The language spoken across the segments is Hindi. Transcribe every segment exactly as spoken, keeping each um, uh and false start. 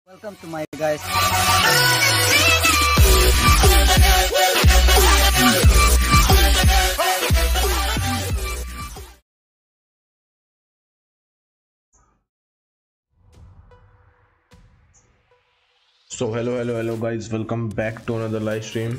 Welcome to my guys. So hello hello hello guys, welcome back to another live stream.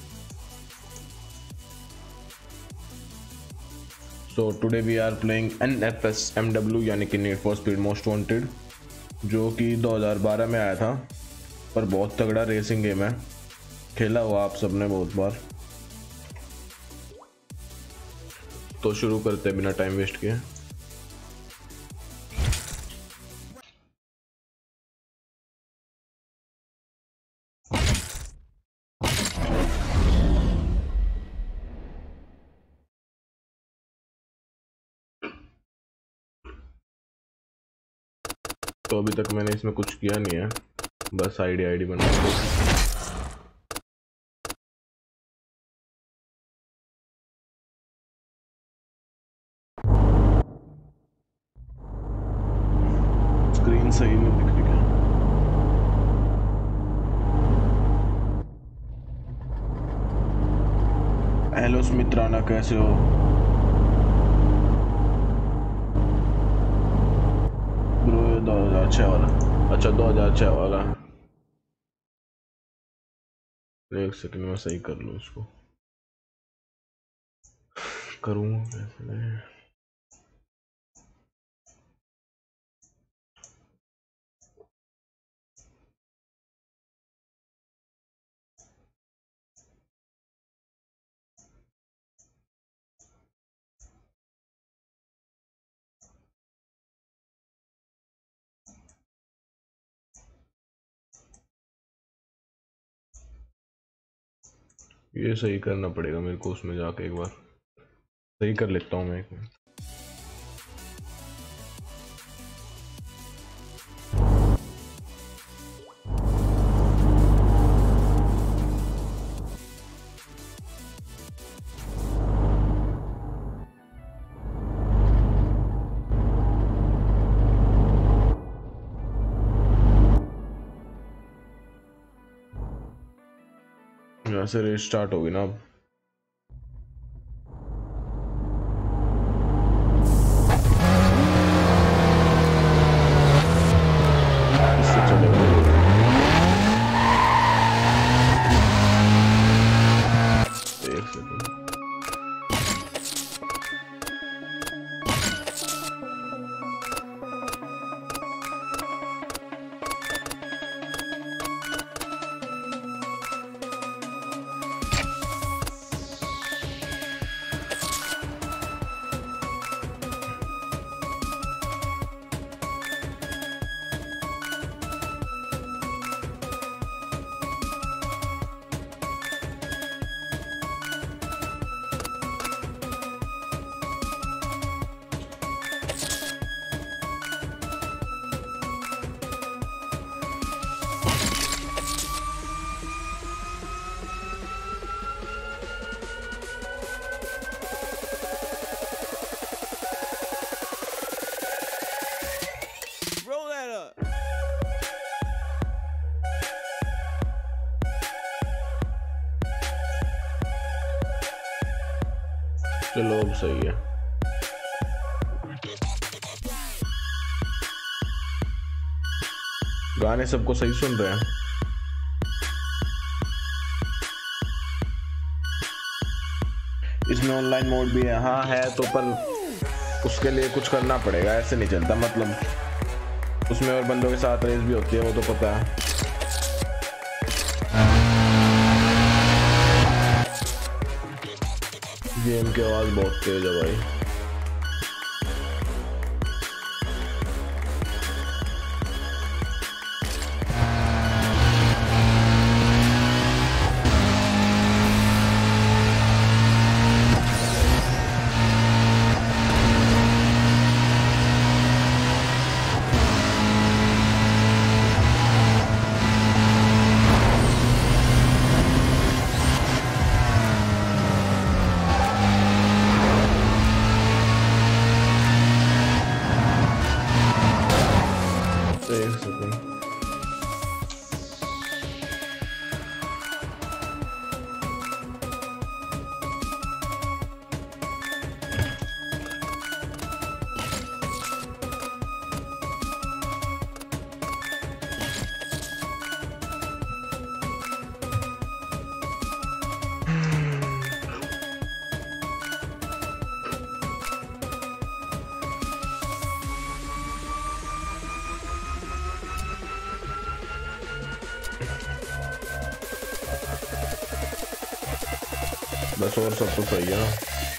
So today we are playing N F S M W यानी कि Need for Speed Most Wanted, जो कि दो हज़ार बारह में आया था, पर बहुत तगड़ा रेसिंग गेम है। खेला हुआ आप सबने बहुत बार। तो शुरू करते बिना टाइम वेस्ट किए। तो अभी तक मैंने इसमें कुछ किया नहीं है, बस आईडी आईडी बना। स्क्रीन सही नहीं दिख रही है। हेलो स्मित राणा, कैसे हो? दो हजार छह वाला। अच्छा दो हजार छह वाला। एक सेकंड में सही कर लूँ उसको। करूँ कैसे? ये सही करना पड़ेगा मेरे को, उसमें जाके एक बार सही कर लेता हूँ मैं एक मिनट। यहाँ से रेस स्टार्ट होगी ना अब। इससे चलेगा। एक सेकंड। चलो अब सही है। गाने सबको सही सुन रहे हैं? इसमें ऑनलाइन मोड भी है? हाँ है, तो पर उसके लिए कुछ करना पड़ेगा, ऐसे नहीं चलता। मतलब उसमें और बंदों के साथ रेस भी होती है, वो तो पता है। गेम की आवाज बहुत तेज है भाई। बस और सब तो सही है ना।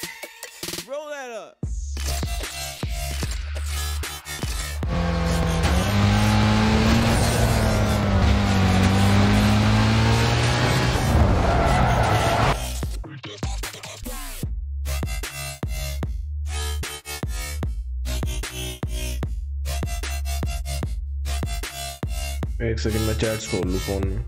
एक सेकंड में चैट्स खोल लूँ फोन में।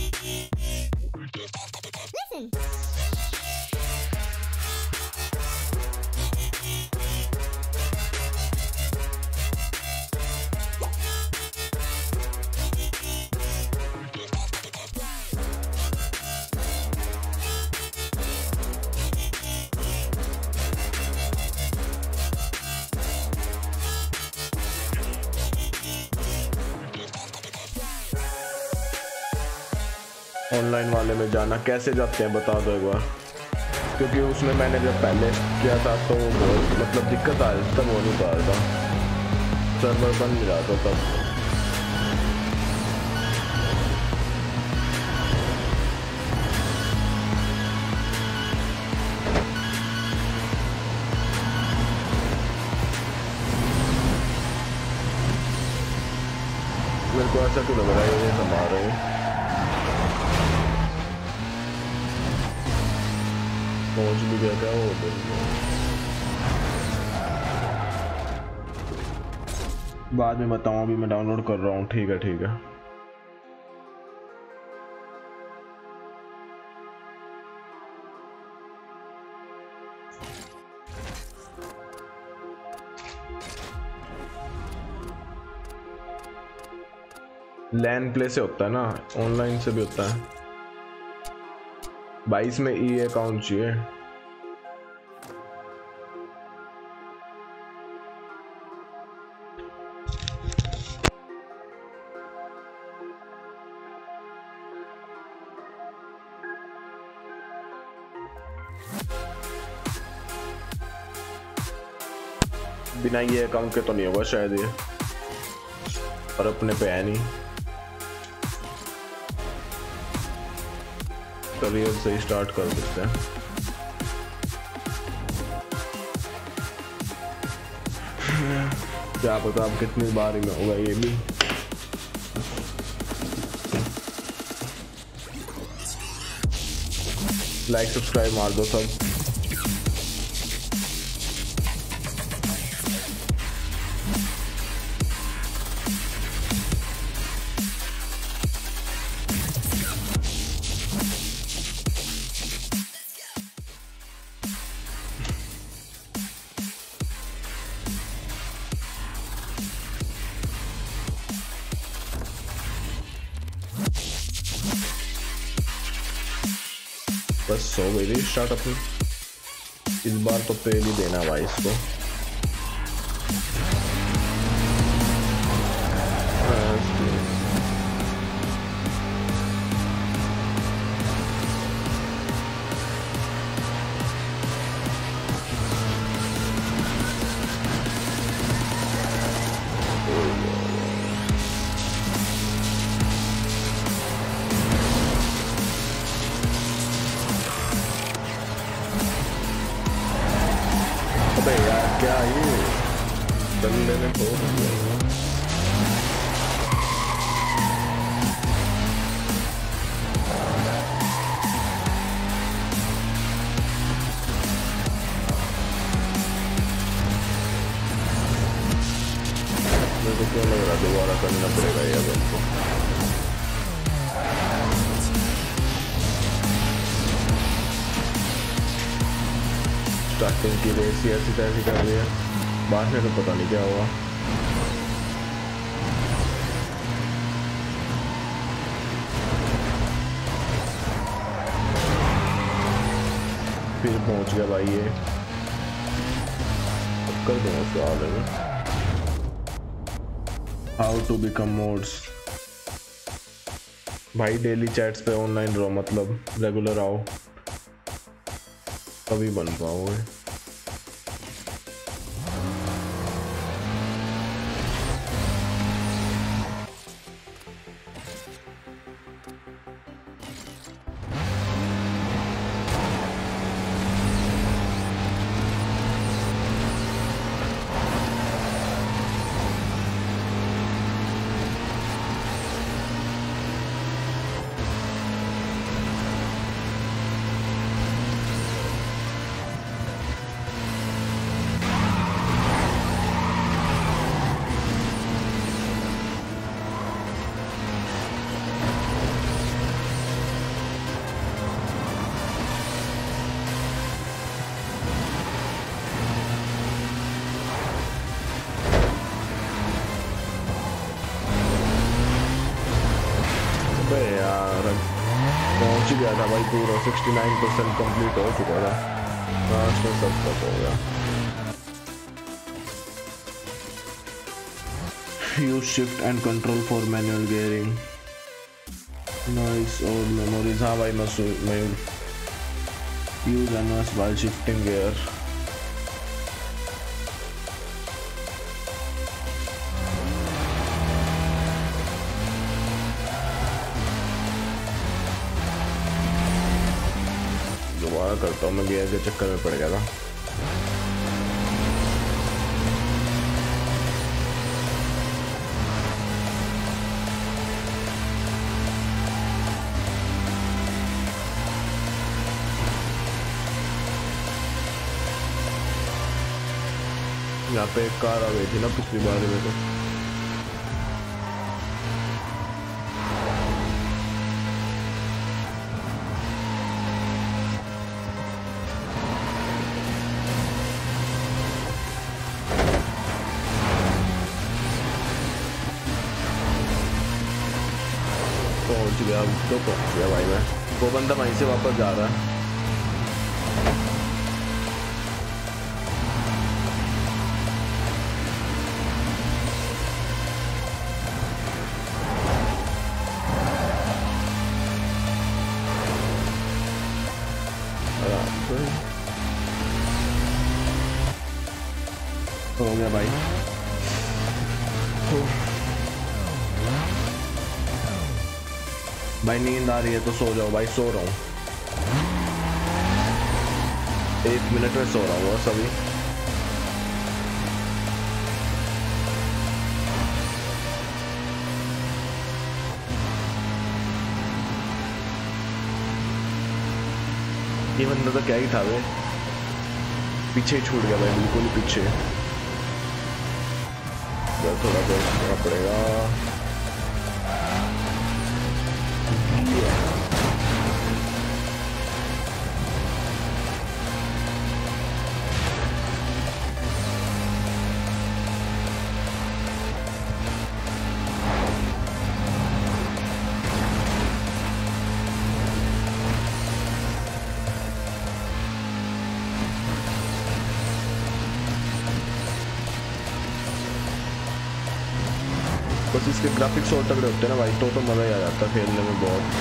ऑनलाइन वाले में जाना कैसे जाते हैं बता दो एक बार, क्योंकि उसमें मैंने जब पहले किया था तो बहुत मतलब दिक्कत आ रही तब वो नहीं पा रहा था, सर्वर बंद नहीं रहा था तब। मेरे को ऐसा क्यों लग रहा है ये संभाल रहे हैं। पहुंच भी गया क्या वो बाद में बताऊं, अभी मैं डाउनलोड कर रहा हूँ। ठीक है ठीक है। लैन प्ले से होता है ना, ऑनलाइन से भी होता है। बाईस में ई अकाउंट चाहिए। बिना ये अकाउंट के तो नहीं होगा शायद ये, और अपने पे है नहीं। करियर से ही स्टार्ट कर सकते हैं। क्या पता अब कितनी बार ही में होगा ये भी। लाइक सब्सक्राइब मार दो सब। बस सो गई थी स्टार्ट अपनी। इस बार तो पेल ही देना भाई इसको। अबे यार क्या ये बंदे ने ठोक दिया। मेरे को क्यों लग रहा दोबारा करना पड़ेगा ये अब हमको। स्टार्टिंग की रेस ऐसी तैसी कर रही है, बाद में तो पता नहीं क्या हुआ। फिर पहुंच गया भाई ये। अब कर दूंगा उसको आगे में। How to become mods. भाई डेली चैट्स पे ऑनलाइन रहो, मतलब रेगुलर आओ तभी बन पाओगे। यार, पहुंच गया था भाई पूरा, सिक्सटी नाइन परसेंट कम्प्लीट हो चुका था, लास्ट में सब तक हो गया। Use shift and control for manual gearing, nice. और मेमोरीज, हाँ भाई मयूर, यूज एनवास वाइल शिफ्टिंग गियर। दोबारा करता हूँ मैं, गियर के चक्कर में पड़ गया था। यहाँ पे एक कार आ गई थी ना पिछली बार में, तो पहुंच गया, तो पहुंच गया भाई मैं। वो बंदा वहीं से वापस जा रहा है। हो गया भाई, भाई नींद आ रही है तो सो जाओ भाई, सो रहा हूँ, एक मिनट में सो रहा हूँ बस अभी। ये बंदा तो क्या ही था वे, पीछे ही छूट गया भाई, बिल्कुल ही पीछे। थोड़ा देर करना पड़ेगा। बस इसके ग्राफिक्स और तगड़े होते हैं ना भाई, तो तो मजा ही आ जाता है खेलने में बहुत।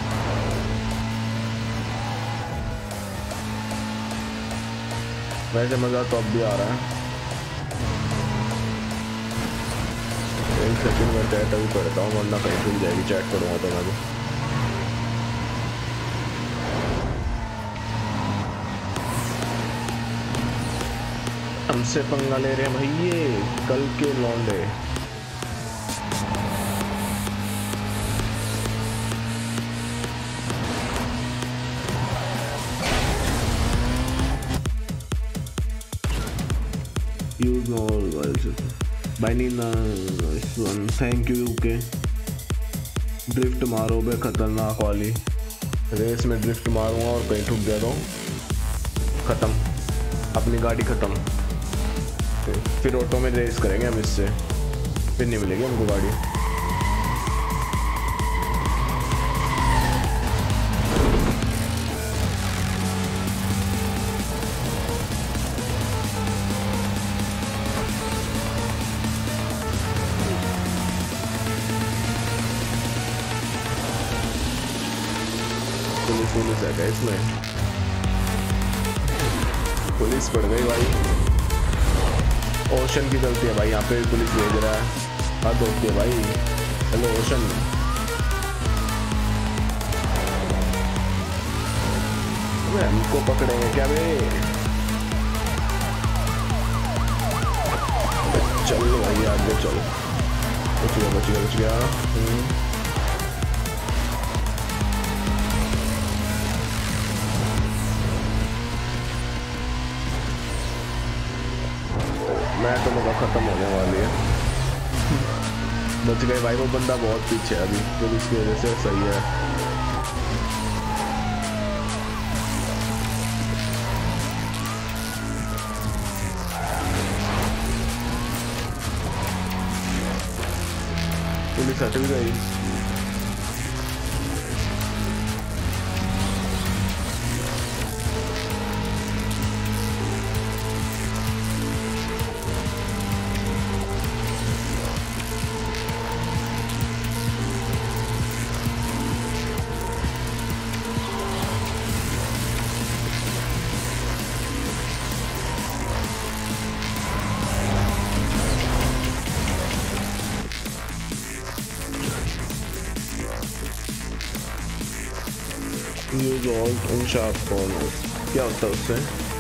वैसे मजा तो अब भी आ रहा है। एक सेकंड में चैट अभी पढ़ता हूँ, वरना कहीं खुल जाएगी, चैट करूँगा तो मैं भी। हमसे पंगा ले रहे हैं भाई ये कल के लौंडे। Use all भाई नहीं ना, थैंक यू यूके। ड्रिफ्ट मारो बे खतरनाक वाली, रेस में ड्रिफ्ट मारूंगा और कहीं ठुक गया तो खत्म, अपनी गाड़ी खत्म। फिर ऑटो में रेस करेंगे हम इससे, फिर नहीं मिलेगी हमको गाड़ी। पुलिस पुलिस है क्या इसमें? पुलिस पड़ गई भाई, ओशन की गलती है भाई, यहाँ पे पुलिस भेज रहा है, हाथ धोती है भाई। हेलो ओशन, हमको पकड़ेंगे क्या बे? चलो भाई आगे चलो, बच गया बच गया बच गया। मैं तो मजा खत्म होने वाली है। बच गए भाई, वो बंदा बहुत पीछे है अभी, तो इसकी वजह से सही है। पुलिस हट भी गई। Use alt in sharp corner, क्या होता है उससे?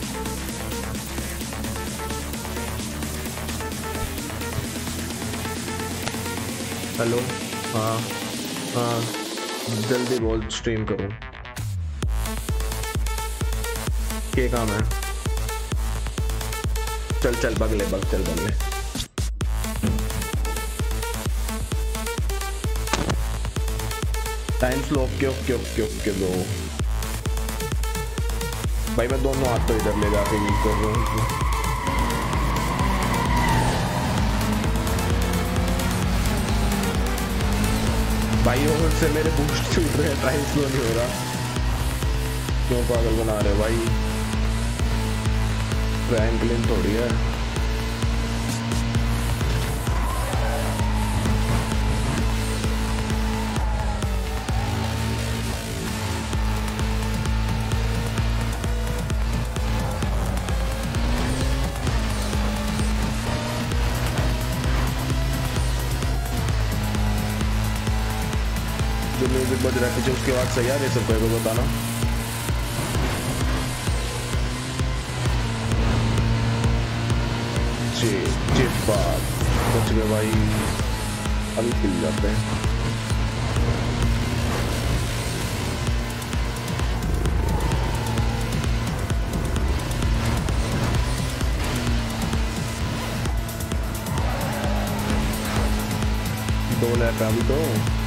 हेलो, हाँ हाँ, जल्दी बोल, स्ट्रीम करूँ, क्या काम है? चल चल बगले बग चल बगले। Time slow, okay okay okay okay bro. भाई मैं दोनों हाथ तो इधर ले जाके यूज कर रहा हूँ। भाई और से मेरे बूस्ट छूट रहे हैं, टाइम स्लो नहीं हो रहा। क्यों पागल बना रहे भाई? फ्रैंकलिन थोड़ी है। जो म्यूजिक बज रहा है पीछे, उसके बाद सही यार ये सब को बताना। चिप बात बच गए भाई, अभी पिल जाते हैं। दो लैप है अभी तो।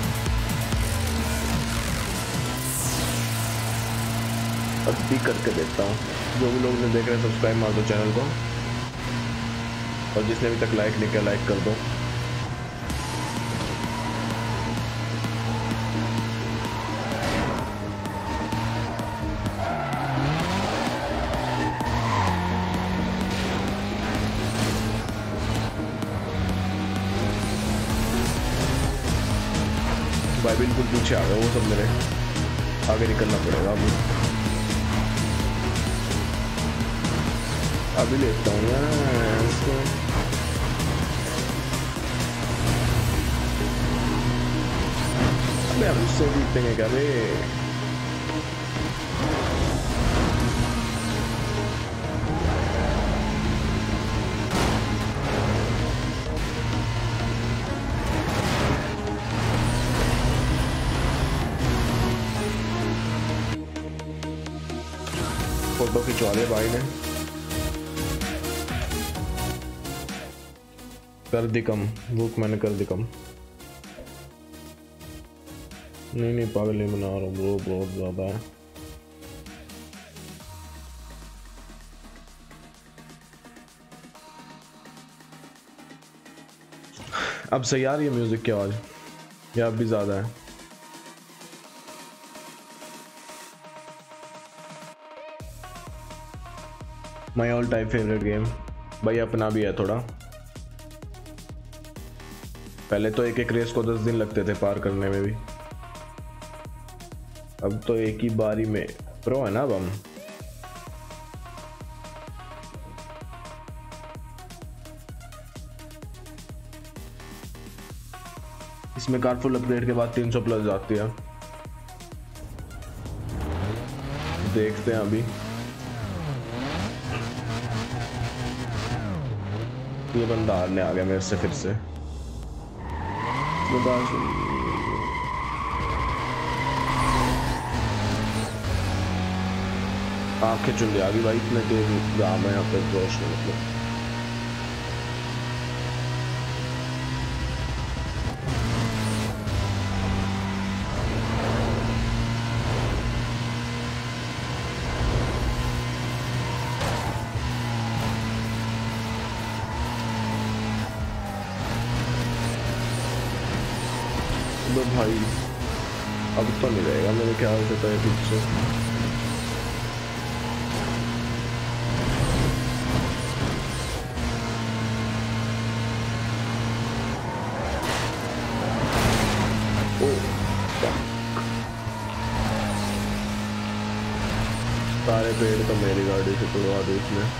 अभी करके देखता हूँ। जो भी लोग ने देख रहे हैं सब्सक्राइब मार दो चैनल को, और जिसने अभी तक लाइक नहीं किया लाइक कर दो। भाई बिल्कुल पीछे आ गए वो सब, मेरे आगे निकलना पड़ेगा अभी। अभी लेता हूँ यार इसको। अबे हम इससे जीतेंगे क्या बे? फोटो खिंचवा लिया भाई ने। कर दी कम भूख, मैंने कर दी कम। नहीं नहीं पागल नहीं बना रहा हूँ ब्रो, बहुत ज्यादा है। अब सही आ रही है म्यूजिक की आवाज या अब भी ज्यादा है? My all time favourite game भाई, अपना भी है थोड़ा। पहले तो एक एक रेस को दस दिन लगते थे पार करने में भी, अब तो एक ही बारी में प्रो है ना अब हम। इसमें कारफुल अपग्रेड के बाद तीन सौ प्लस जाती है, देखते हैं अभी। ये बंदा हारने आ गया मेरे से फिर से। आंखें चुन आ गई भाई, इतने तेज गाँव है यहाँ पे रोशनी मतलब। तो भाई अब तो नहीं रहेगा मेरे ख्याल से तो पीछे। सारे पेड़ तो मेरी गाड़ी से तोड़वा दो इसमें।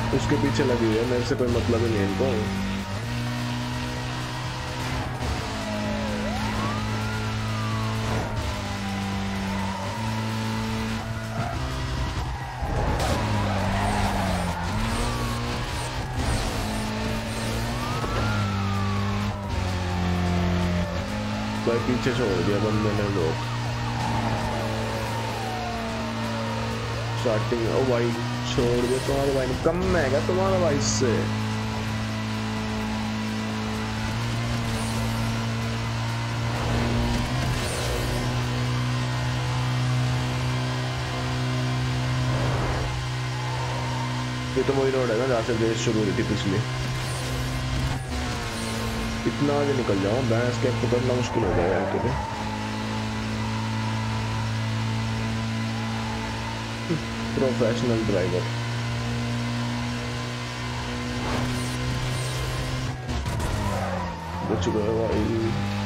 उसके पीछे लगी हुई है, मेरे से कोई मतलब ही नहीं इनको। भाई पीछे छोड़ दिया बंदे ने लोग स्टार्टिंग। ओ भाई छोड़ दिया तुम्हारे भाई ने, कम है क्या तुम्हारा भाई से? ये तो वही रोड है ना जहाँ से रेस शुरू हुई थी पिछली। इतना आगे निकल जाऊँ, भैंस के पकड़ना मुश्किल हो जाएगा यार तुझे। Professional driver. बच गया भाई,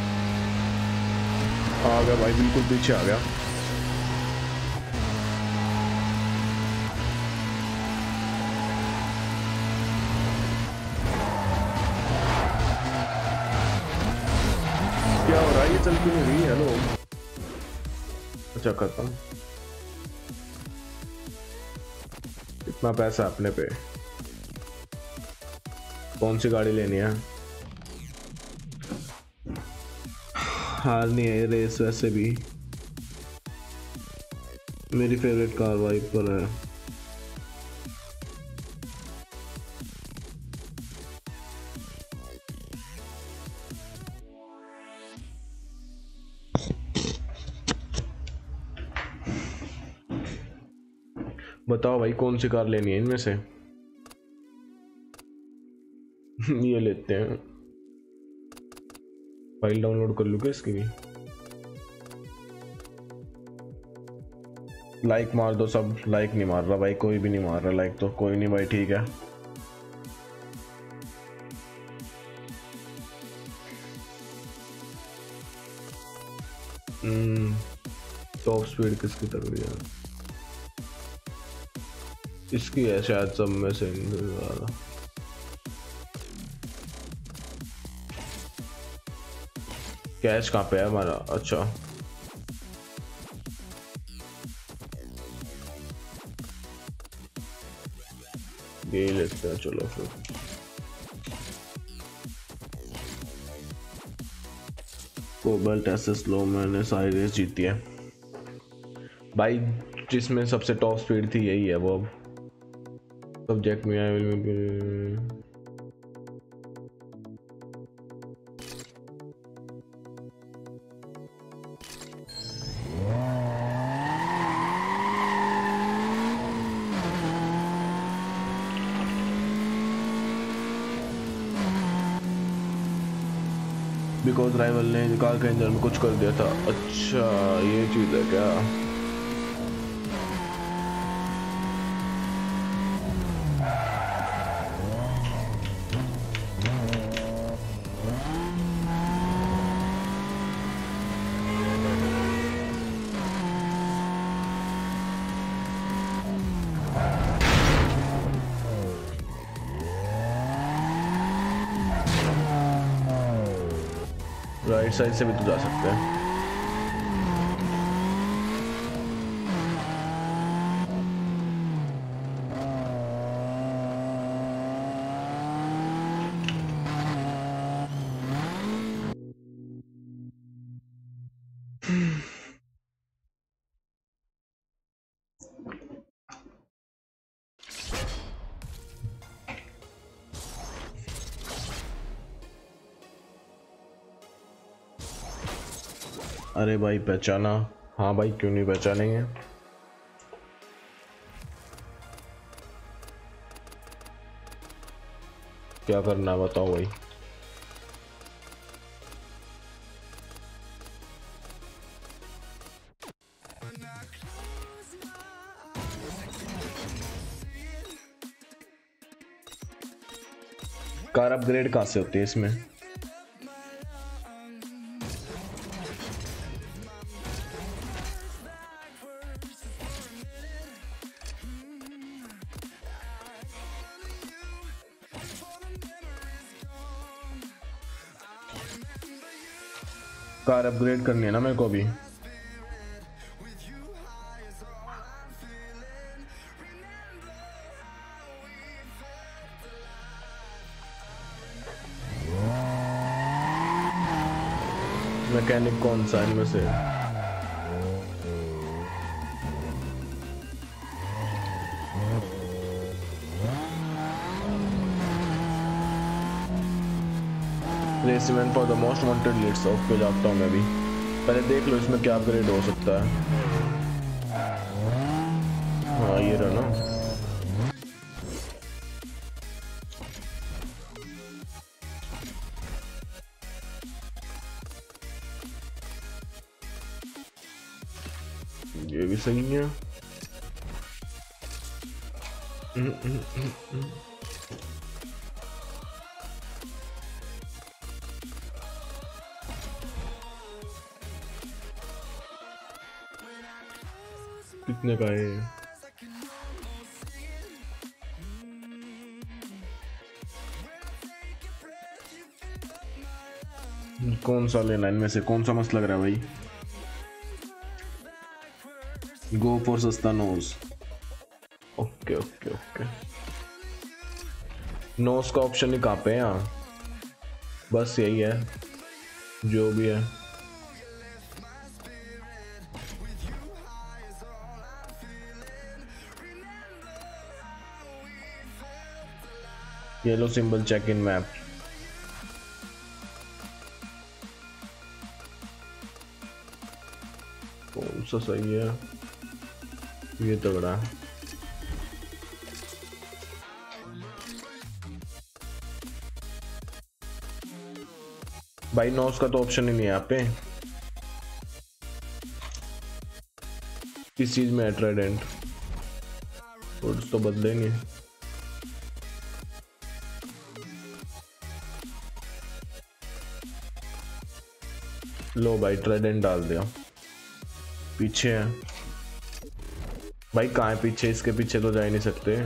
आ गया भाई, बिल्कुल पीछे आ गया। क्या हो रहा है? ये चल क्यों नहीं रही? हेलो, अच्छा खत्म। इतना पैसा अपने पे। कौन सी गाड़ी लेनी है? हारनी है रेस वैसे भी। मेरी फेवरेट कार वाइपर है। बताओ भाई कौन सी कार लेनी है इनमें से? ये लेते हैं। फाइल डाउनलोड कर लूँ क्या इसकी भी? लाइक मार दो सब। लाइक नहीं मार रहा भाई, कोई भी नहीं मार रहा लाइक, तो कोई नहीं भाई, ठीक है। टॉप स्पीड किसकी तगड़ी है? इसकी है शायद सब में से ज्यादा। कैश कहाँ पे है हमारा? अच्छा ये लेते हैं, चलो फिर। कोबाल्ट एसएस लो, मैंने सारी रेस जीती है भाई। जिसमें सबसे टॉप स्पीड थी यही है वो। सब्जेक्ट में आई विल बिकॉज राइवल ने कार के इंजन में कुछ कर दिया था। अच्छा ये चीज है क्या? राइट साइड से भी तो जा सकते हैं। अरे भाई पहचाना? हाँ भाई क्यों नहीं पहचानेंगे। क्या करना है बताओ भाई। कार अपग्रेड कहाँ से होती है इसमें? कार अपग्रेड करनी है ना मेरे को अभी। मैकेनिक कौन सा इनमें से? Raceman for the most wanted list. Okay जाता हूँ मैं भी। पहले देख लो इसमें क्या अपग्रेड हो सकता है। हाँ ये रहा ना। ये भी सही है। कितने का है? कौन सा लेना इनमें से? कौन सा मस्त लग रहा है भाई? गो फॉर सस्ता NOS. Okay okay okay. NOS का ऑप्शन ही कहाँ पे है यहाँ? बस यही है जो भी है। Yellow symbol check in map. कौन सा सही है? ये तगड़ा है। भाई नोस का तो ऑप्शन ही नहीं है यहाँ पे। किस चीज में है ट्राइडेंट? कोड्स तो बदलेंगे। लो भाई ट्राइडेंट डाल दिया। पीछे है भाई। कहाँ है पीछे? इसके पीछे तो जा ही नहीं सकते।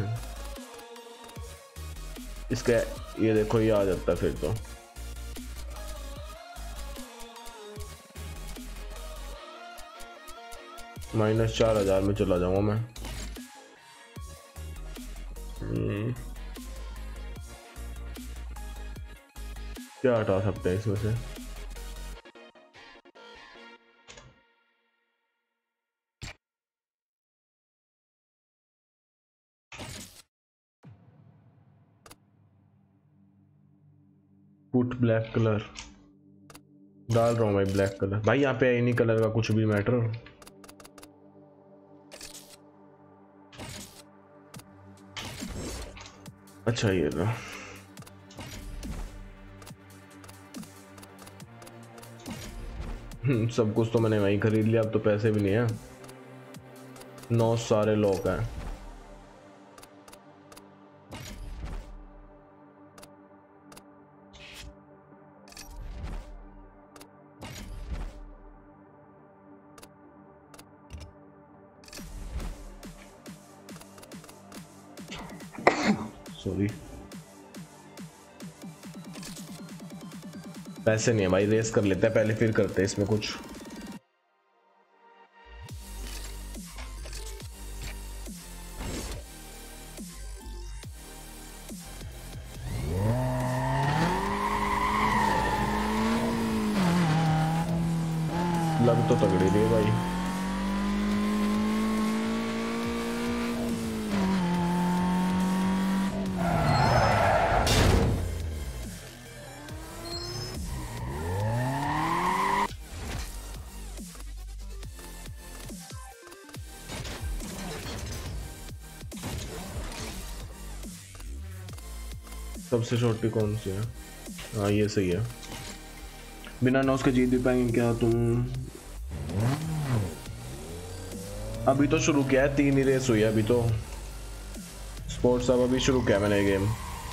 इसके ये देखो ये आ जाता फिर तो। माइनस चार हजार में चला जाऊंगा मैं। क्या हटा सकते हैं इसमें से? पुट ब्लैक कलर डाल रहा हूँ भाई। ब्लैक कलर भाई यहाँ पे एनी कलर का कुछ भी मैटर। अच्छा ये रहा। सब कुछ तो मैंने वहीं खरीद लिया। अब तो पैसे भी नहीं है। नौ सारे लोग हैं। सॉरी पैसे नहीं है भाई। रेस कर लेते हैं पहले फिर करते हैं इसमें कुछ। लग तो तगड़ी रही है भाई। सबसे छोटी कौन सी है? हाँ ये सही है। बिना नॉस के जीत भी पाएंगे क्या तुम? अभी तो शुरू किया है। तीन ही रेस हुई है अभी तो। स्पोर्ट्स अब अभी शुरू किया मैंने गेम।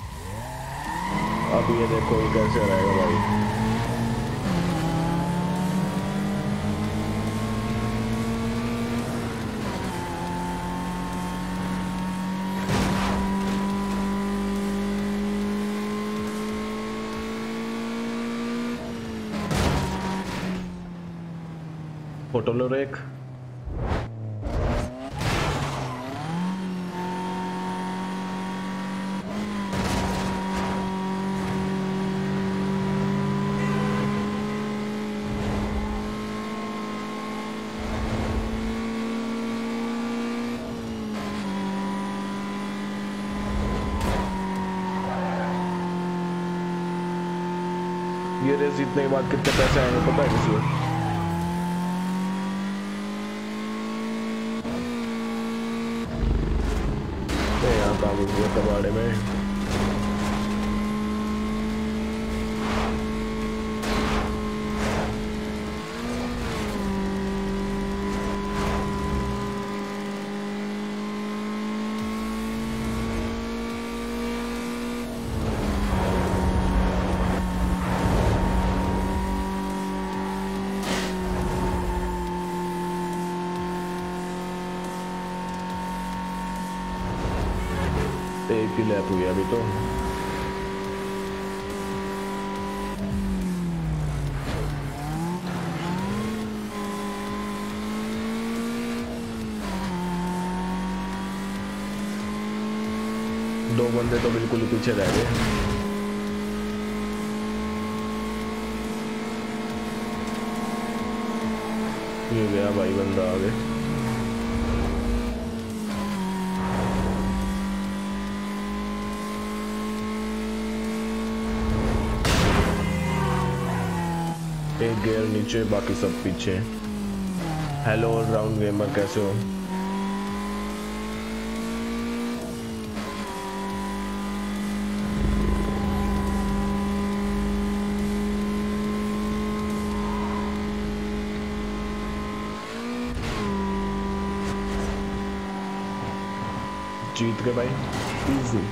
अभी ये देखो ये कैसे रहेगा भाई। फोटो लो रे एक। ये रेस जीतने के बाद कितने पैसे आएंगे पता है किसी को? यहाँ काम हुआ कबाड़े में। एक ही लैप हुई अभी तो। दो बंदे तो बिल्कुल ही पीछे रह गए। ये गया भाई बंदा आगे। एक गियर नीचे बाकी सब पीछे। हेलो ऑलराउंड गेमर कैसे हो? जीत गए भाई इजी।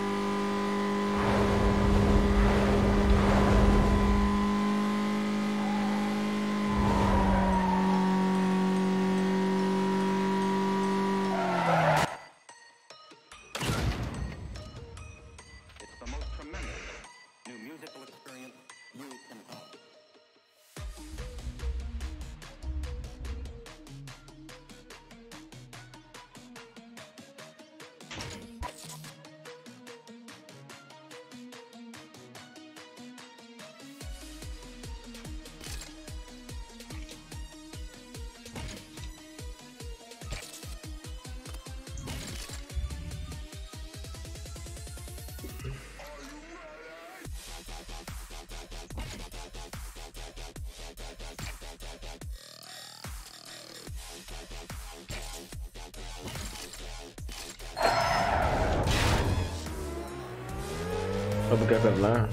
अब क्या करना है?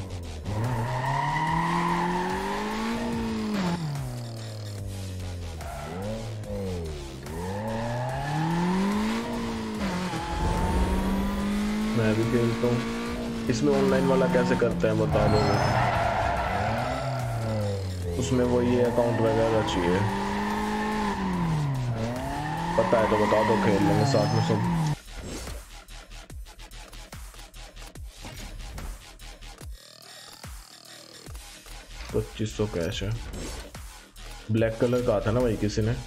मैं भी खेलता हूँ। इसमें ऑनलाइन वाला कैसे करते हैं बता दो। उसमें वो ये अकाउंट वगैरह चाहिए, पता है तो बता दो, खेल लेंगे साथ में सब। पच्चीस सौ कैश है। ब्लैक कलर का था ना भाई किसी ने।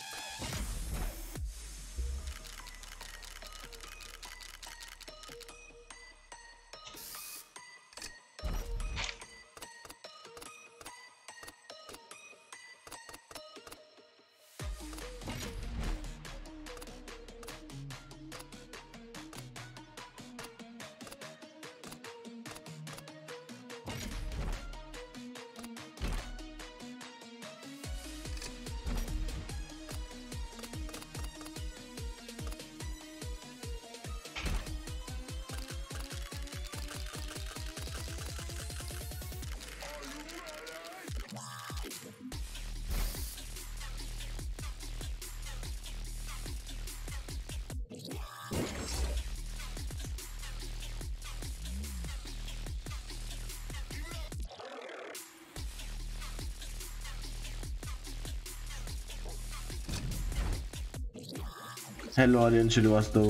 हेलो आर्यन श्रीवास्तव।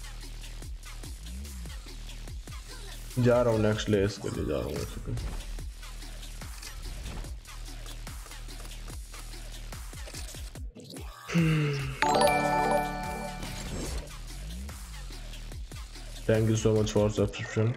जा रहा हूँ नेक्स्ट लेस के लिए जा रहा हूँ। Thank you so much for subscription.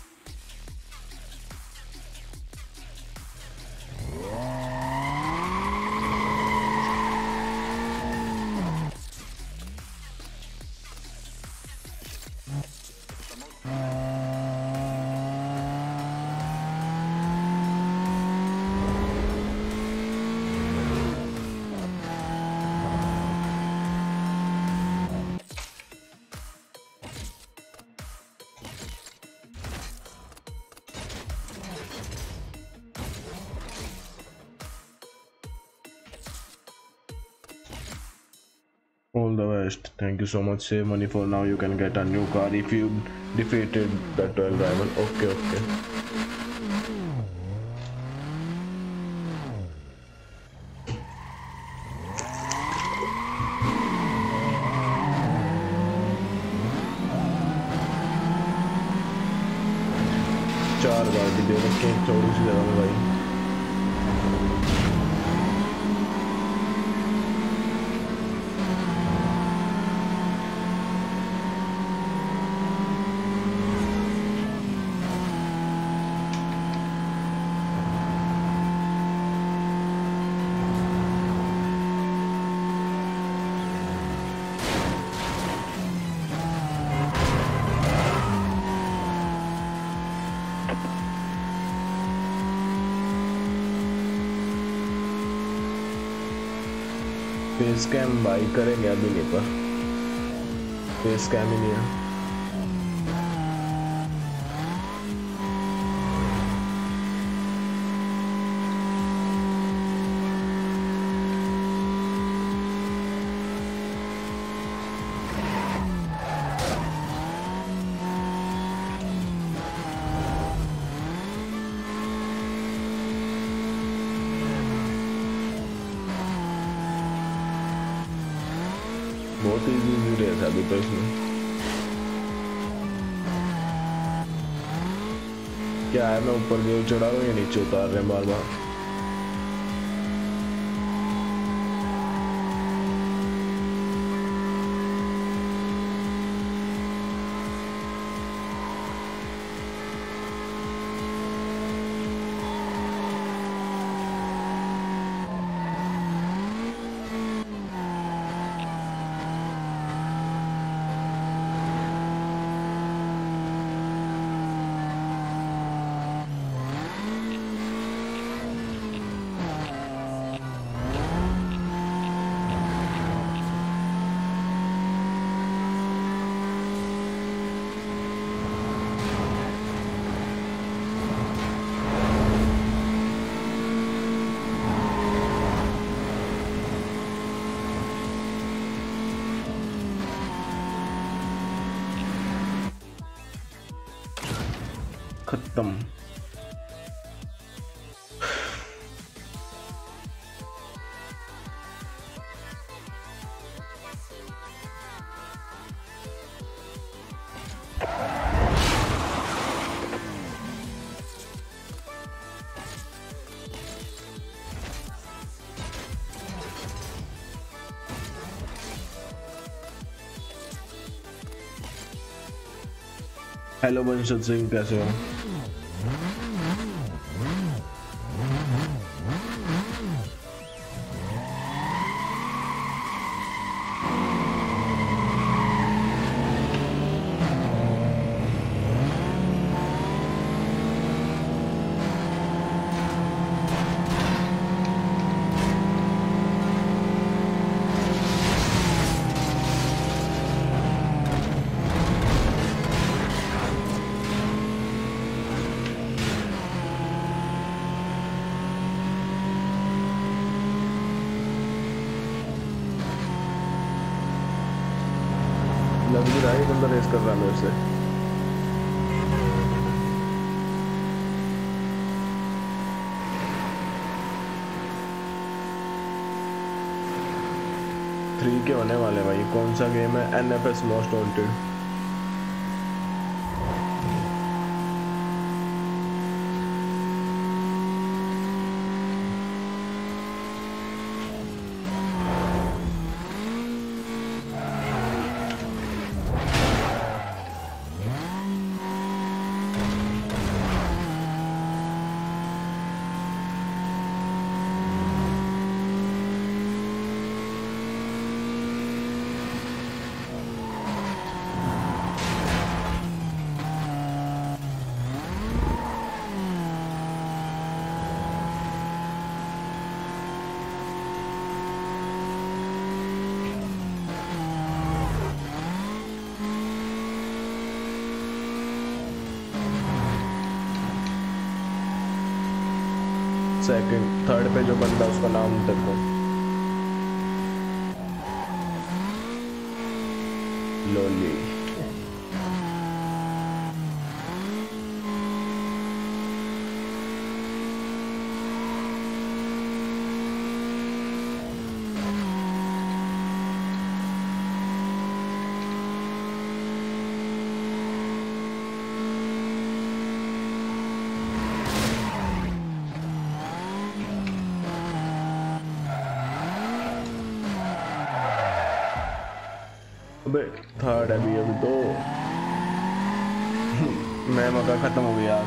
All the best. Thank you so much. Save money for now. You can get a new car if you defeated the twelve rival. Okay, okay. चार गाड़ी दे रखे हैं चौड़ी सी जगह में भाई। फेस कैम भाई करेंगे अभी नहीं, पर फेस कैम ही नहीं है। बहुत इजी इजी रेस है अभी तो इसमें। क्या है, मैं ऊपर जो चढ़ा रहा हूँ या नीचे उतार रहे हैं बार बार। खत्म। हेलो बंशत सिंह, कैसे हो? लग भी रहा है बंदा रेस कर रहा है मेरे से। थ्री के होने वाले भाई। कौन सा गेम है? N F S most wanted. Second third पे जो बंदा उसका नाम तेरे को लोली। अबे थर्ड अभी अभी तो मैं मौका खत्म हो गया।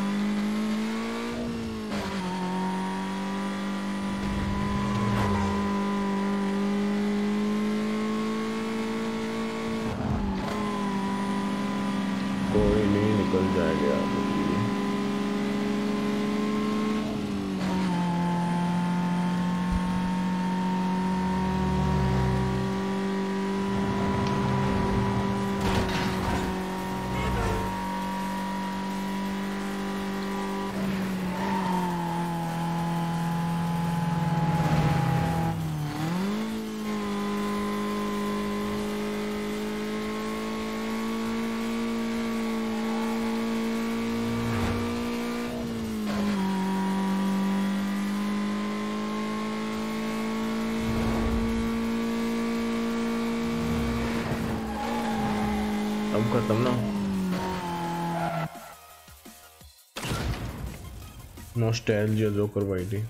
कोई नहीं, निकल जाएगा आप। अब खत्म ना, नॉस्टैल्जिया जोकर वाइटी।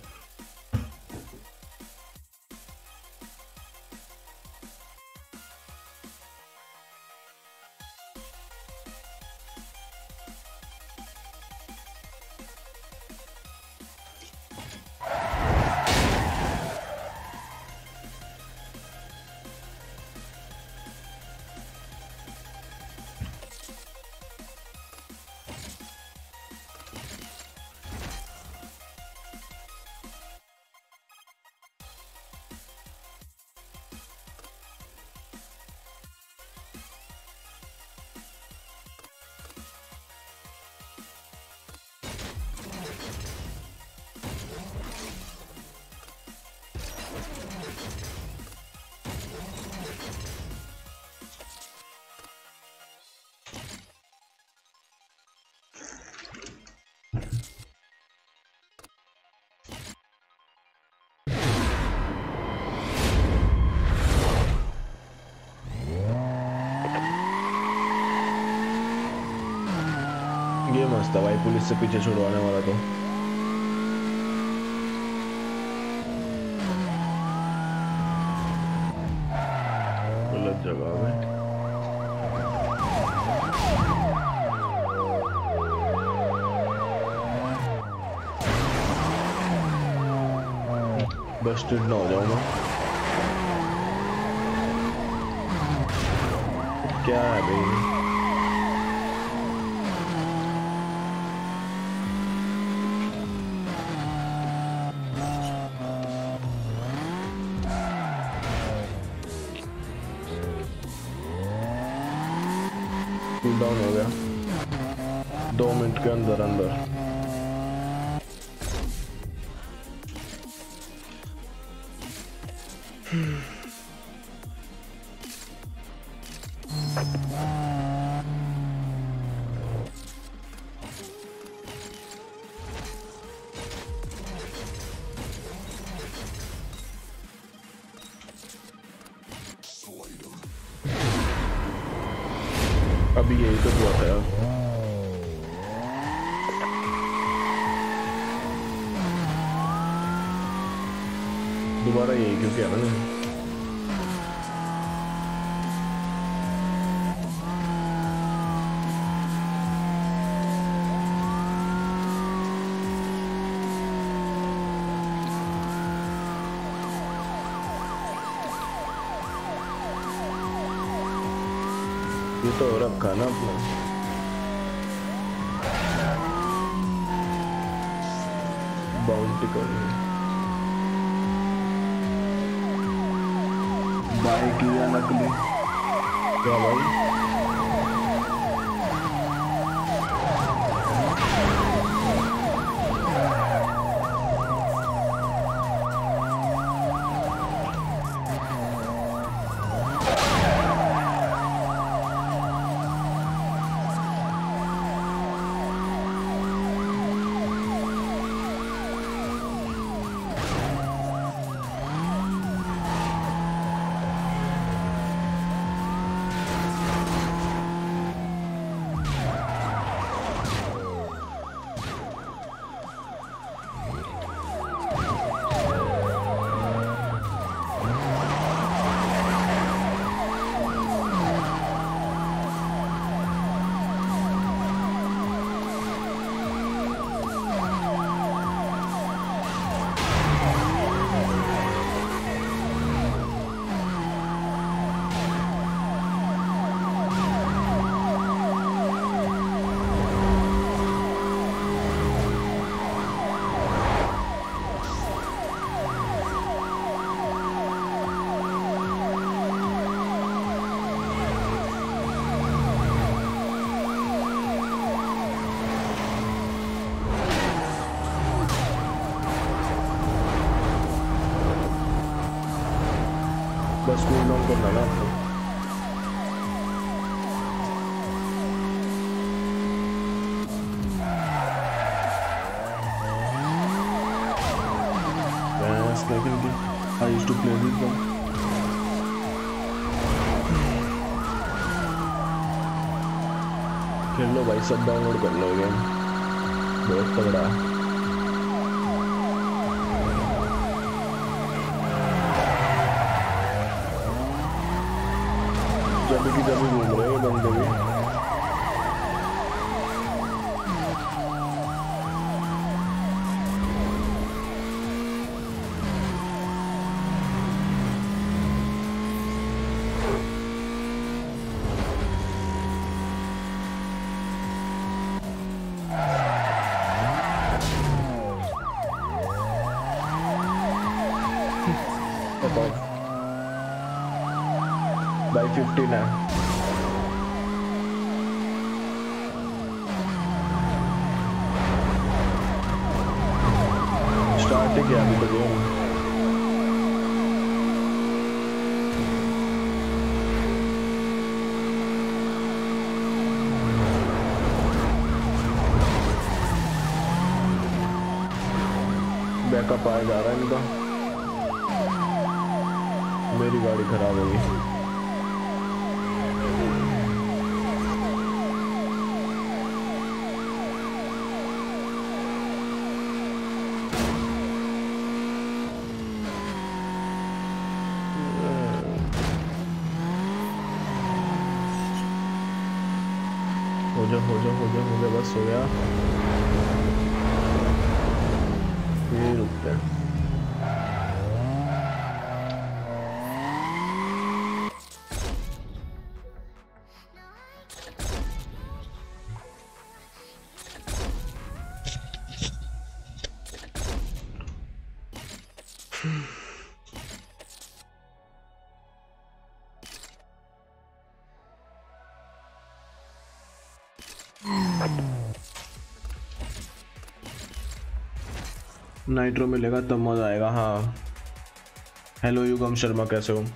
ये मस्त है भाई, पुलिस से पीछे छुड़वाने वाला तो। गलत जगह में बस्टेड ना हो जाऊं मैं। क्या है भाई, डाउन हो गया दो मिनट के अंदर अंदर। अभी यही तो हुआ था यार, दोबारा यही क्यों किया मैंने। ये तो रखा ना अपना, बाउंटी करनी बाइक या नकली। क्या भाई, बस कूल डाउन करना ना आपको। I used to play this one. खेल लो भाई, सब डाउनलोड कर लो गेम, बहुत तगड़ा। जब की जब घूम रहे हैं बंदे भी। बाई फिफ्टीन है। स्टार्ट ही किया अभी तो गेम। बैकअप आया जा रहा है इनका। मेरी गाड़ी खराब हो गई। हो जा हो जा हो जा हो जा, बस हो गया। ये रुकते हैं। नाइट्रो मिलेगा तब मजा आएगा। हाँ, हेलो युगम शर्मा, कैसे हो?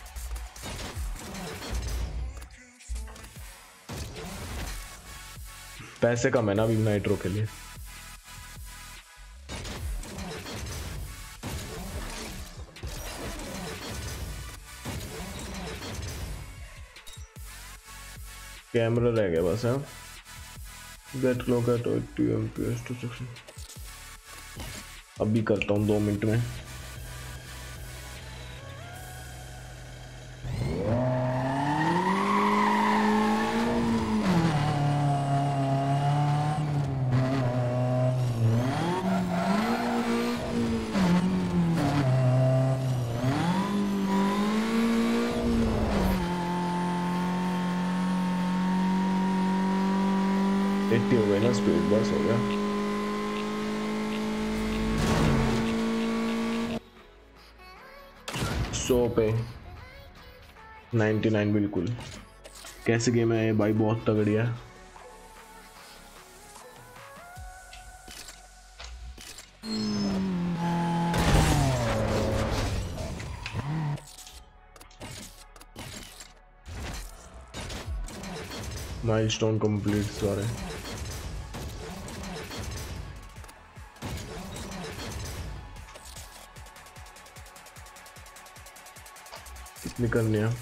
पैसे कम है ना अभी नाइट्रो के लिए। कैमरा रह गया बस है। Get clock at eighty MPS to sixty. अभी करता हूँ दो मिनट में। एट्टी हो गई ना स्पीड, बस हो गया। सौ पे नाइन्टी नाइन बिल्कुल। कैसे गेम है भाई? बहुत तगड़ी है। माइलस्टोन कंप्लीट सारे। कितनी करनी है?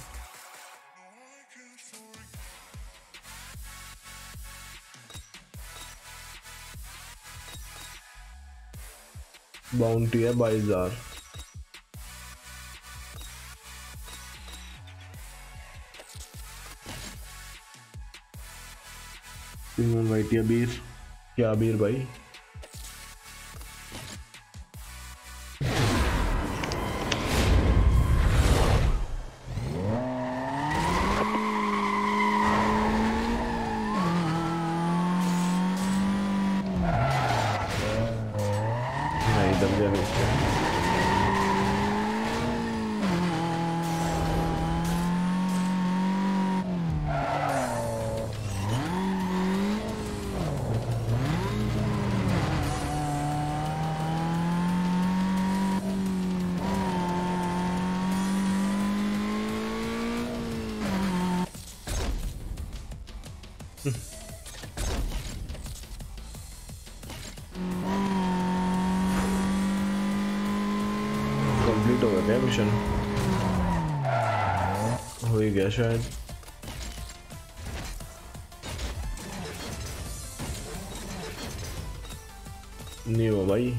बाउंटी है बाईस हजार। वाइटी अबीर, क्या अबीर भाई? कंप्लीट हो गया क्या मिशन? हो ही गया शायद। नहीं हुआ भाई।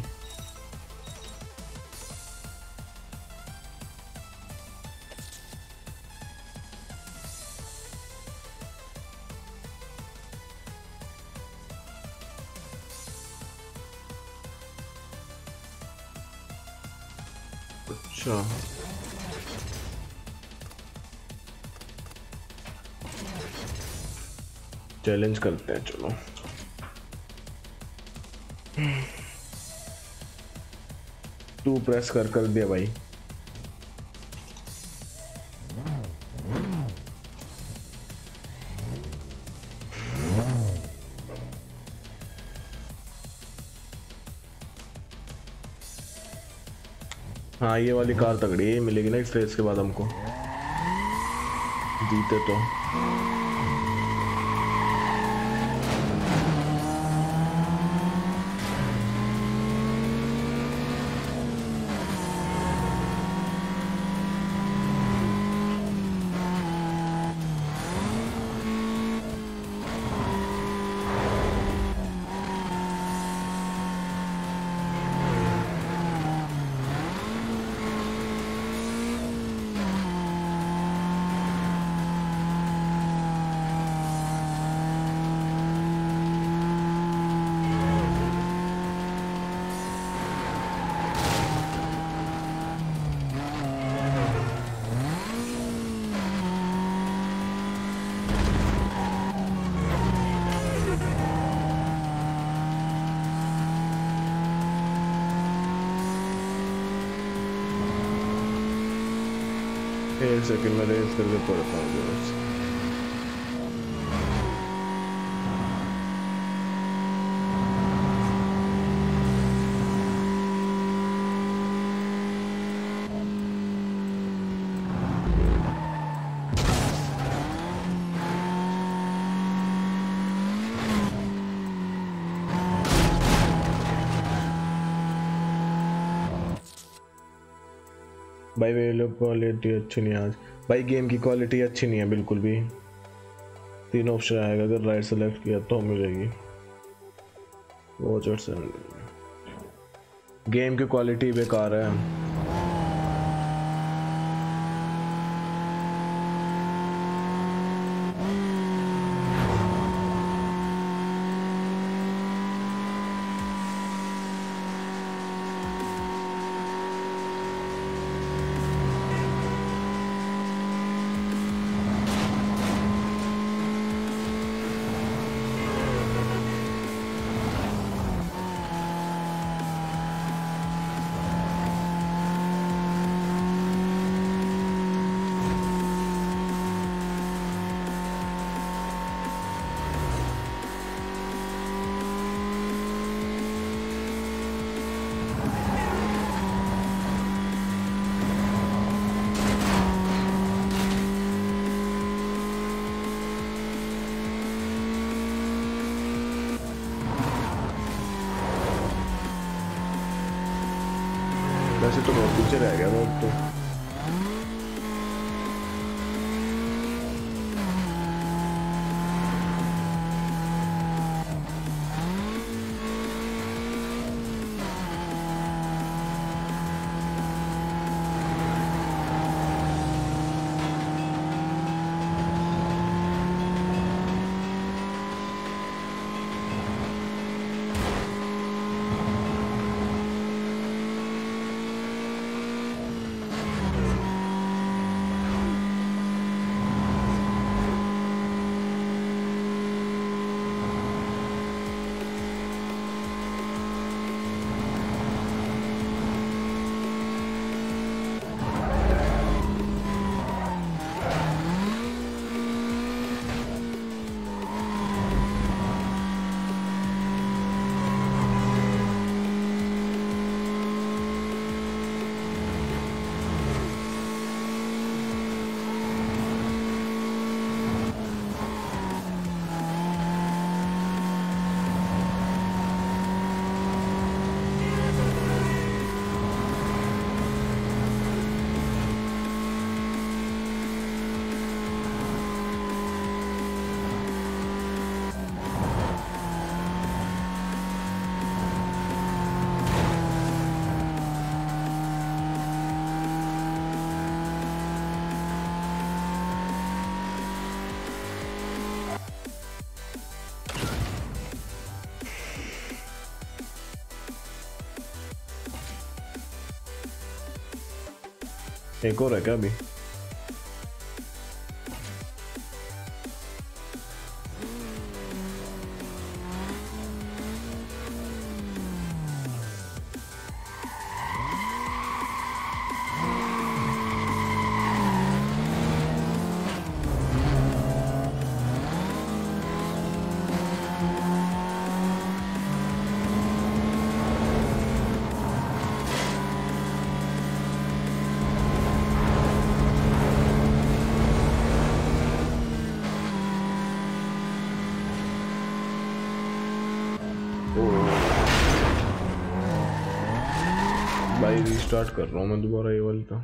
अच्छा चैलेंज करते हैं, चलो। तू प्रेस कर कर दिया भाई। हाँ ये वाली कार तगड़ी है, मिलेगी ना इस रेस के बाद हमको, जीते तो। एक सेकंड में रेस करके पढ़ता हूँ बस। भाई वीडियो क्वालिटी अच्छी नहीं है आज भाई, गेम की क्वालिटी अच्छी नहीं है बिल्कुल भी। तीन ऑप्शन आएगा, अगर राइट सेलेक्ट किया तो मिलेगी। वॉच एंड गेम की क्वालिटी बेकार है। वैसे तो बहुत पीछे रह गया वो तो। एक और है क्या अभी? भाई रीस्टार्ट कर रहा हूँ मैं दोबारा ये वाली तो।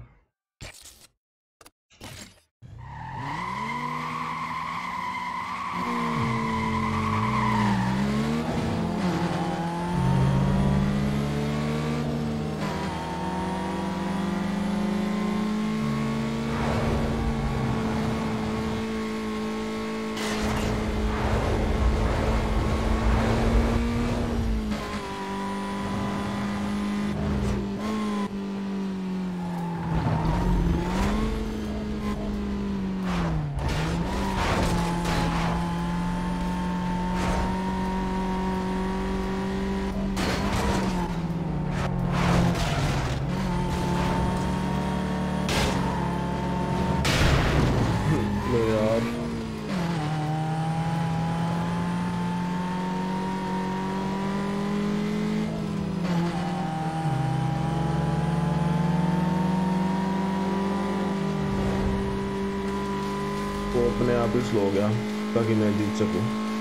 अपने आप ही स्लो हो गया ताकि मैं जीत सकूं।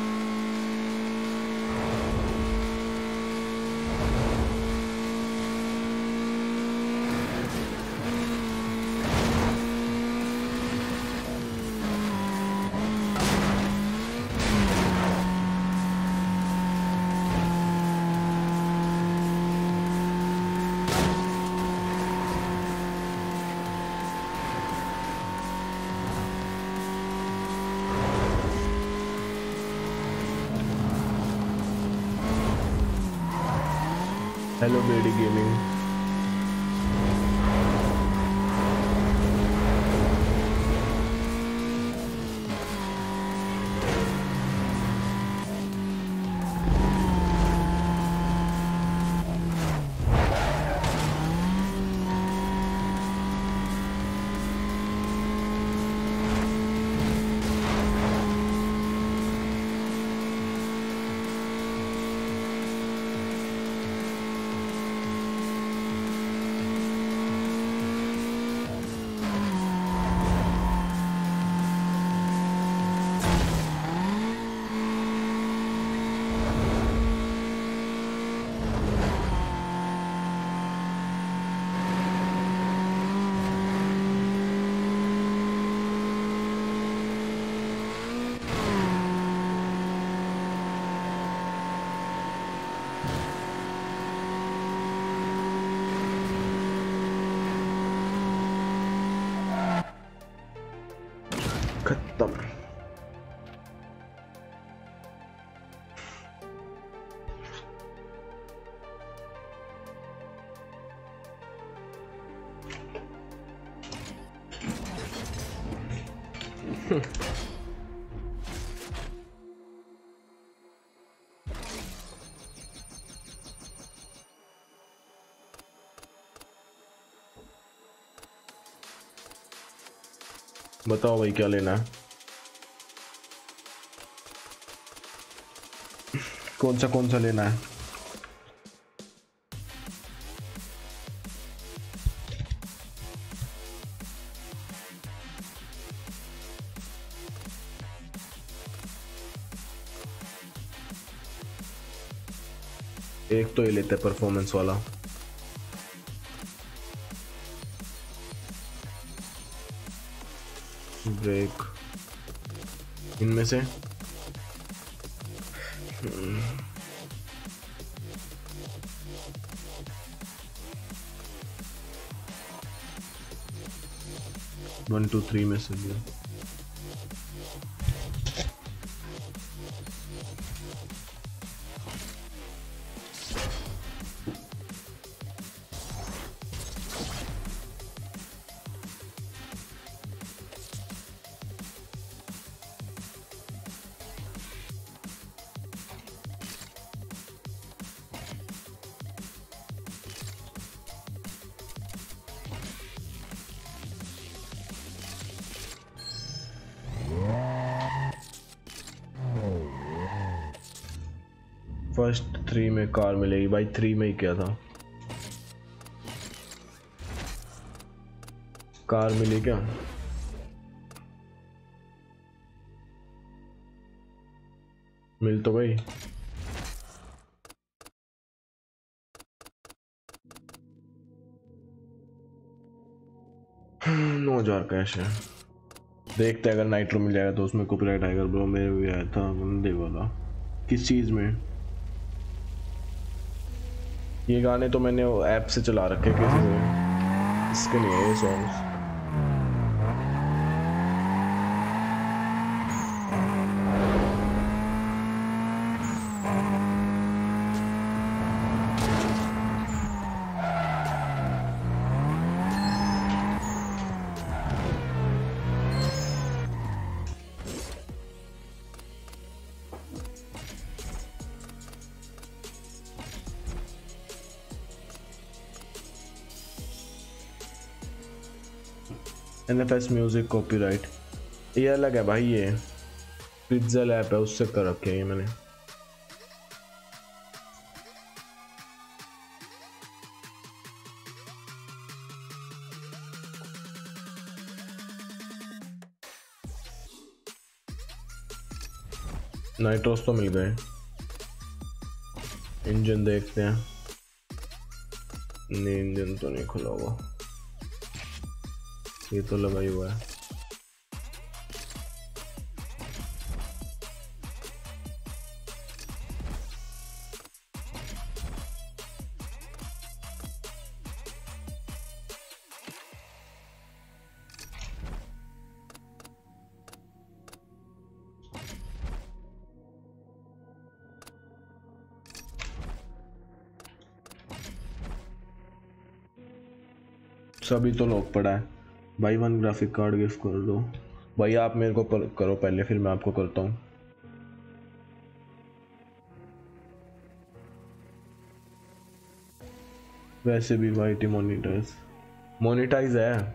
Hello baddie gaming. खत्म। बताओ भाई क्या लेना है? कौन सा कौन सा लेना है? एक तो ये लेते हैं परफॉर्मेंस वाला। ब्रेक इनमें से वन टू थ्री में से भी फर्स्ट थ्री में कार मिलेगी भाई, थ्री में ही क्या था, कार मिली क्या? मिल तो गई। नौ हजार कैश है। देखते हैं अगर नाइट्रो मिल जाएगा तो उसमें कॉपीराइट आएगा। ब्रो मेरे भी आया था बंदे वाला। किस चीज़ में? ये गाने तो मैंने ऐप से चला रखे किसी से, इसके नहीं है ये songs. N F S music copyright ये अलग है भाई, ये पिक्सेल ऐप है उससे कर रखे हैं ये मैंने। नाइट्रोस तो मिल गए। इंजन देखते हैं। नहीं इंजन तो नहीं खुला हुआ, ये तो लगा ही हुआ है। सभी तो लोग पड़ा है भाई। वन ग्राफिक कार्ड गिफ्ट कर दो भाई। आप मेरे को करो पहले, फिर मैं आपको करता हूँ। वैसे भी वाई टी मोनिटाइज मोनिटाइज है।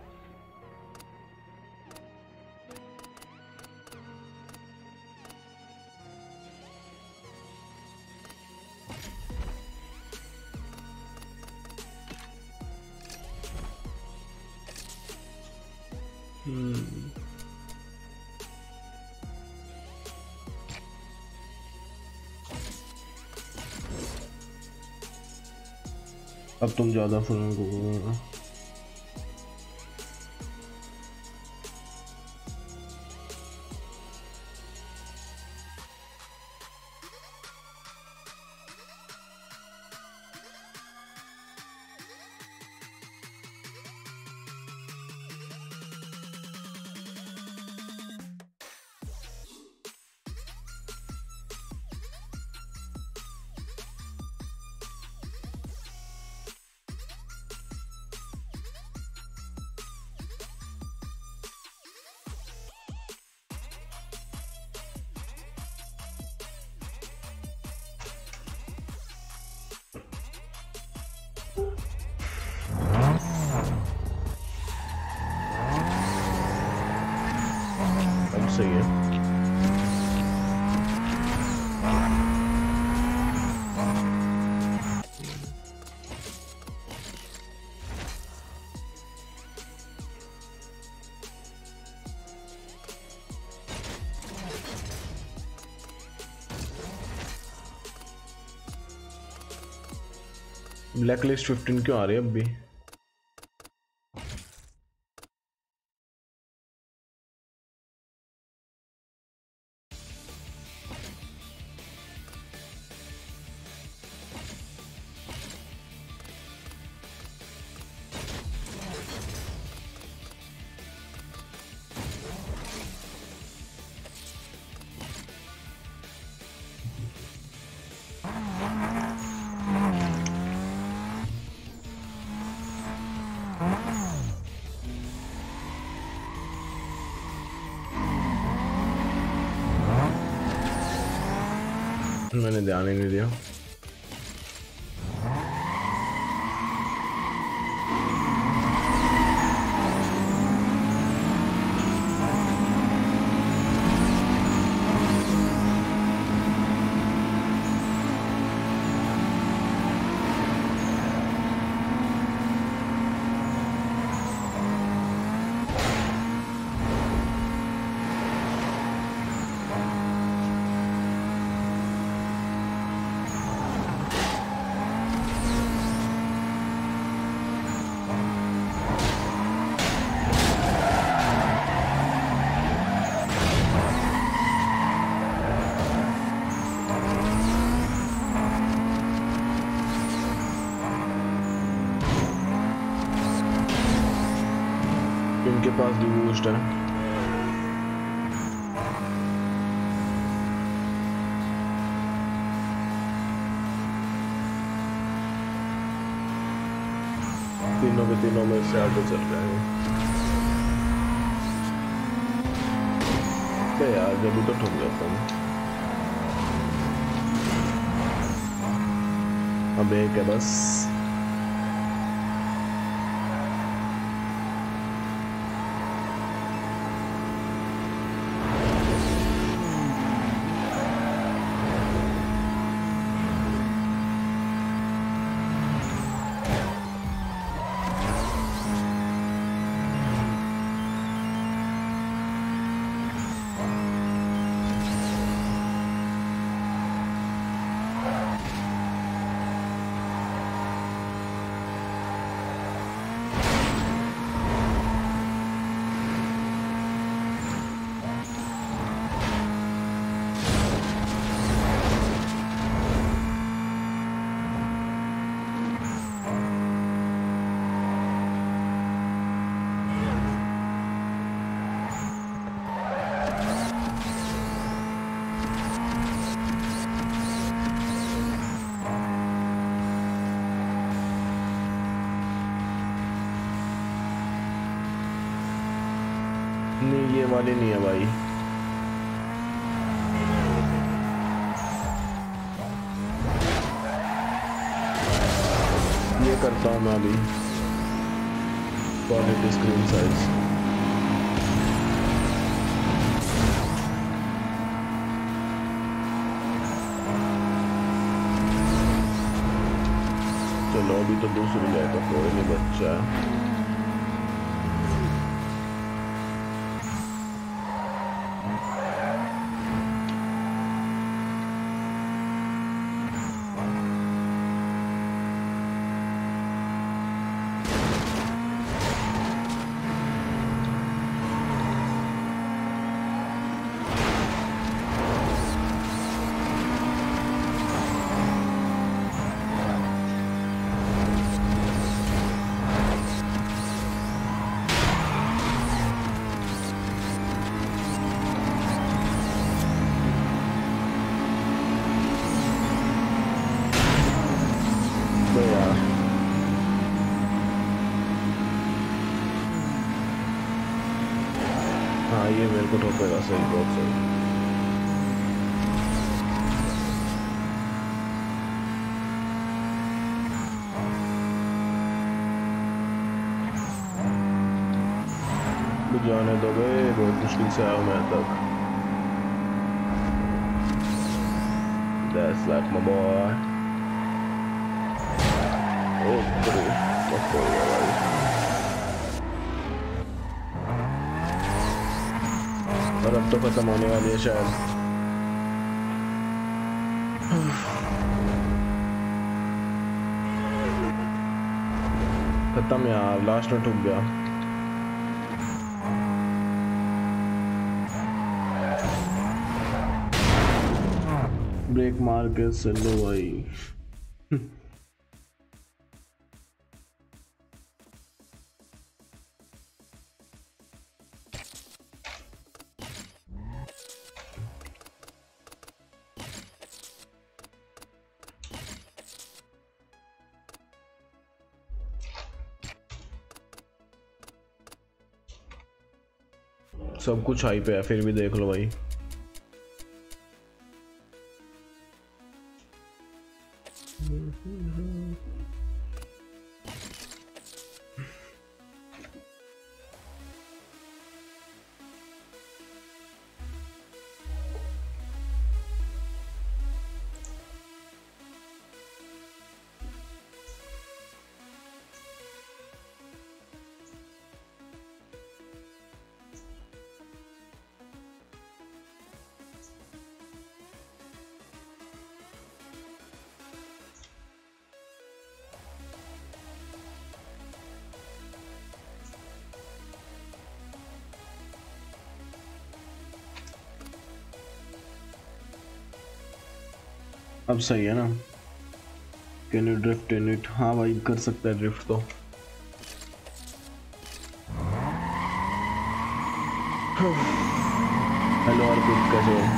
अब तुम ज्यादा फिल्म को सही है। ब्लैक लिस्ट फिफ्टीन क्यों आ रही है अब भी? मैंने ध्यान ही नहीं दिया। पास भी बूस्ट है। तीनों के तीनों में से आगे चल रहे हैं। अबे यार जब भी तो ठुक जाता हूँ। अब एक है बस। नहीं ये वाली नहीं है भाई। ये करता हूँ मैं अभी क्वालिटी स्क्रीन साइज। चलो अभी तो दूसरी जाएगा कोई नहीं बच्चा। हाँ ये मेरे को ठोकेगा सही, बहुत सही। जाने दो भाई, बहुत मुश्किल से आया मैं तक। That's like my boy. Oh, pretty. That's pretty alright. और अब तो खत्म होने वाली है शायद। खत्म यार, लास्ट में ठुक गया। ब्रेक मार के चलो भाई। सब कुछ हाई पे है, फिर भी देख लो भाई। अब सही है ना? Can you drift in it? हाँ भाई कर सकता है ड्रिफ्ट तो। हेलो अर्पित, कैसे हो?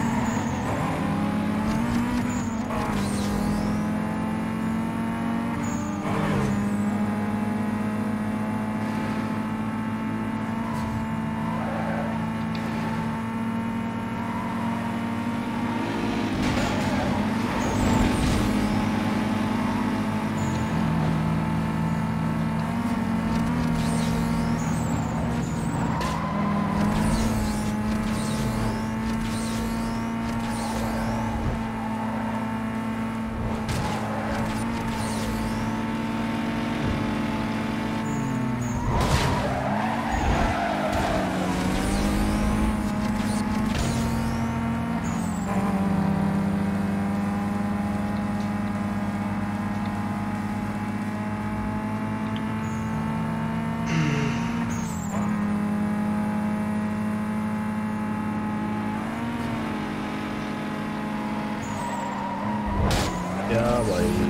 क्या भाई,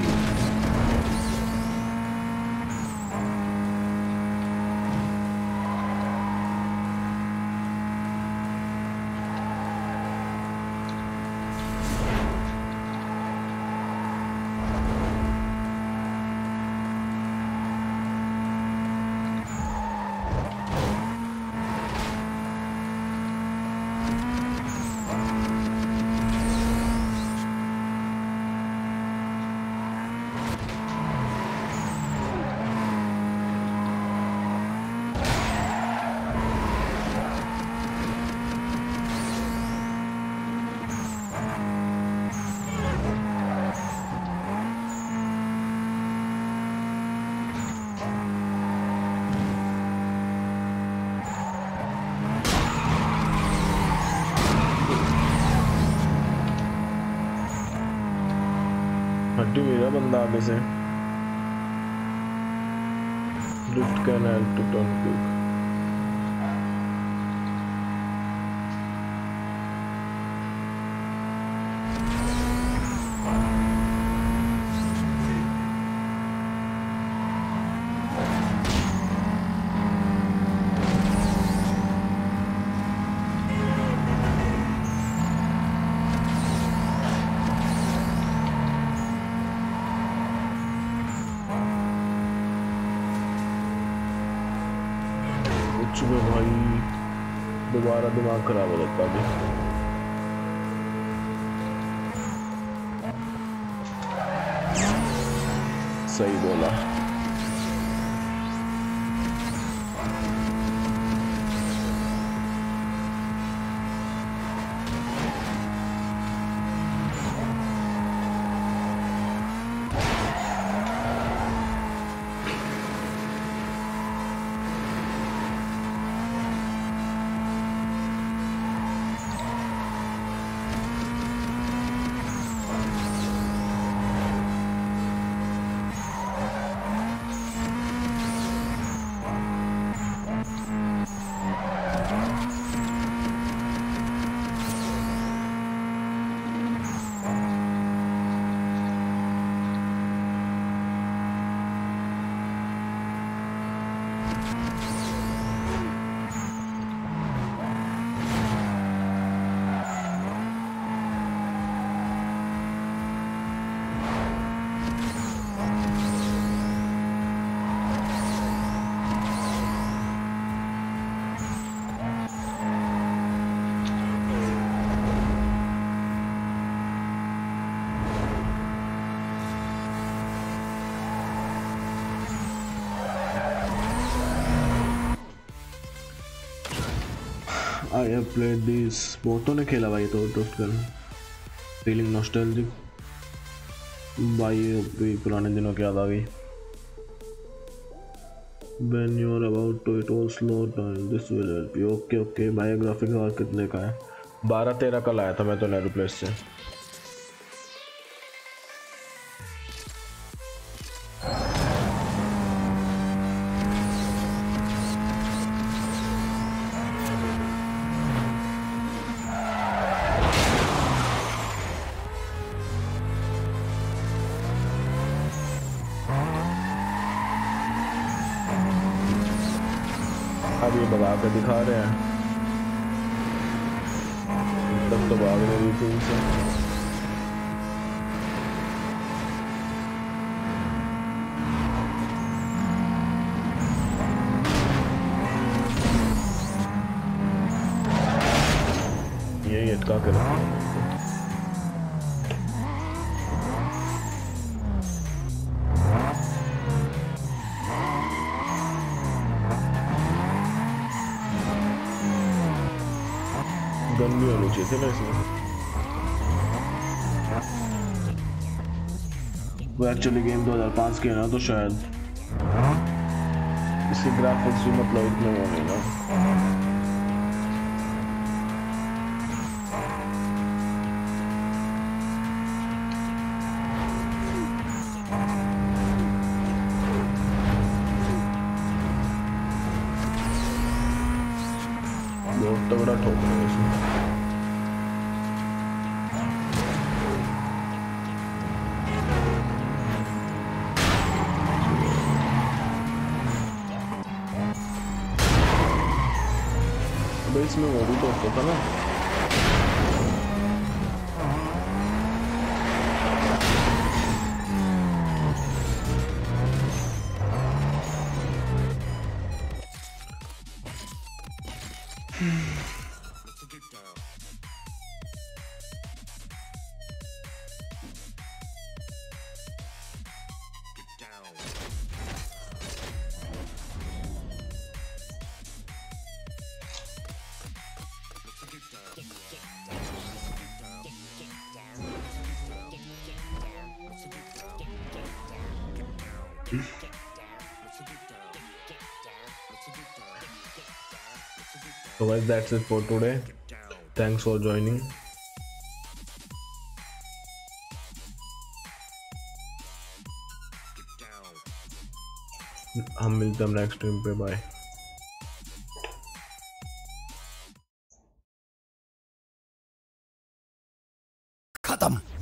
हड्डी मेरा बंदा आगे से। Lift can help to turn quick. चुके भाई, दोबारा दिमाग खराब हो जाता है। सही बोला। I have played this। बहुतों ने खेला भाई, तो ड्रिफ्ट गन फीलिंग नॉस्टैल्जिक भाई, अभी पुराने दिनों की याद आ गई। When you are about to it all slow down, this will help you। Okay okay भाई, ग्राफिक और कितने का है? बारह तेरह का लाया था मैं तो नेहरू प्लेस से। अब ये बगा के दिखा रहे हैं। तक तो भागने दी थी इनसे। यही अटका कर गन भी होनी चाहिए थी ना इसमें। वो एक्चुअली गेम दो हज़ार पाँच की है ना, तो शायद इसके ग्राफिक्स भी मतलब इतने वो नहीं ना। बहुत तगड़ा ठोक रहा है इसमें। अब इसमें वो भी तो होता था ना। So guys, that's it for today. Thanks for joining. हम मिलते हैं नेक्स्ट स्ट्रीम पे। बाय। खत्म।